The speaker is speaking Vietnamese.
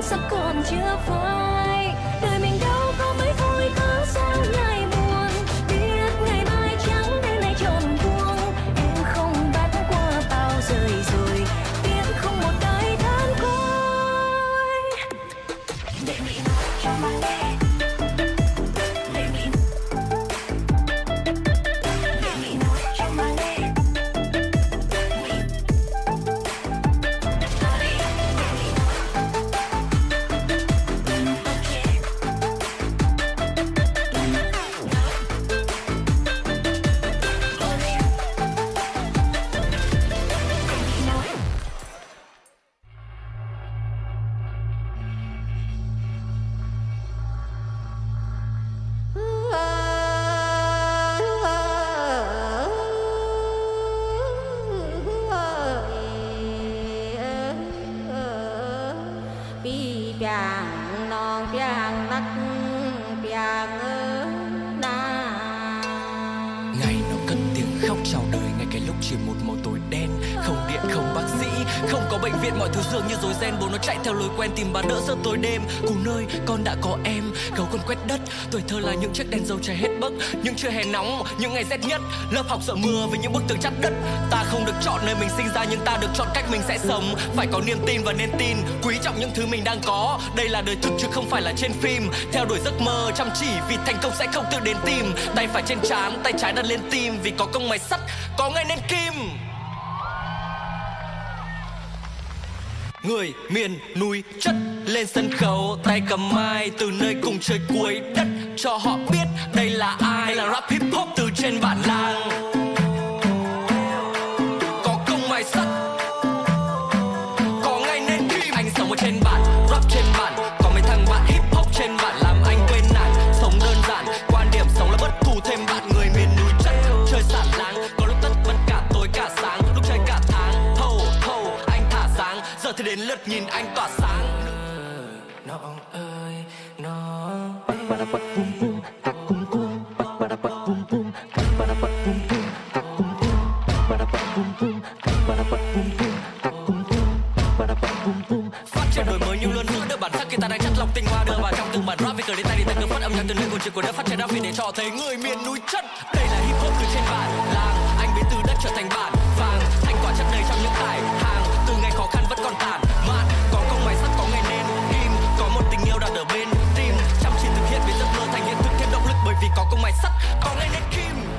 sắp còn chưa phai. Đời mình đâu có mấy vui, có sao ngày buồn. Biết ngày mai trắng đêm nay tròn buông. Em không bắt qua bao rời rồi, tiếc không một đời than côi. Để nghĩ nói cho mà nghe. Tìm bà đỡ giấc tối đêm. Cùng nơi con đã có em, gấu con quét đất. Tuổi thơ là những chiếc đèn dầu cháy hết bấc. Những trưa hè nóng, những ngày rét nhất. Lớp học sợ mưa với những bức tường chắn đất. Ta không được chọn nơi mình sinh ra, nhưng ta được chọn cách mình sẽ sống. Phải có niềm tin và nên tin, quý trọng những thứ mình đang có. Đây là đời thực chứ không phải là trên phim. Theo đuổi giấc mơ chăm chỉ, vì thành công sẽ không tự đến tìm. Tay phải trên trán, tay trái đặt lên tim. Vì có công mài sắt, có ngày nên kim. Người miền núi chất lên sân khấu, tay cầm mai từ nơi cùng trời cuối đất. Cho họ biết đây là ai, là rap hip hop từ trên bản làng. Có công mài sắt, có ngày nên kim. Anh sống ở trên bản, rap trên bản. Có mấy thằng bạn hip hop trên bản làm anh quên nản. Sống đơn giản, quan điểm sống là bất thù thêm bạn. Người miền núi chất chơi sản láng. Có lúc tất bật cả tối cả sáng, lúc chơi cả tháng. Thâu anh thả sáng, giờ thì đến lượt nhìn anh tỏa sáng. Nó ơi, nó phát triển đổi mới nhiều lần nữa, đưa bản sắc người ta đang chất lọc tinh hoa đưa vào trong từng bản rap. Vì cờ đến tay thì từng cơn phát âm nhạc từ nơi của chuyện của đất phát triển rap vì để cho thấy người miền núi chất. Đây là hip hop từ trên bản làng, anh biến từ đất trở thành bản vàng. Thành quả chất đầy trong những hải hàng, từ ngày khó khăn vẫn còn tản mạn. Có công mài sắt, có ngày nên kim. Có một tình yêu đặt ở bên tim, chăm chỉ thực hiện vì giấc mơ thành hiện thực thêm động lực. Bởi vì có công mài sắt, có ngày nên kim.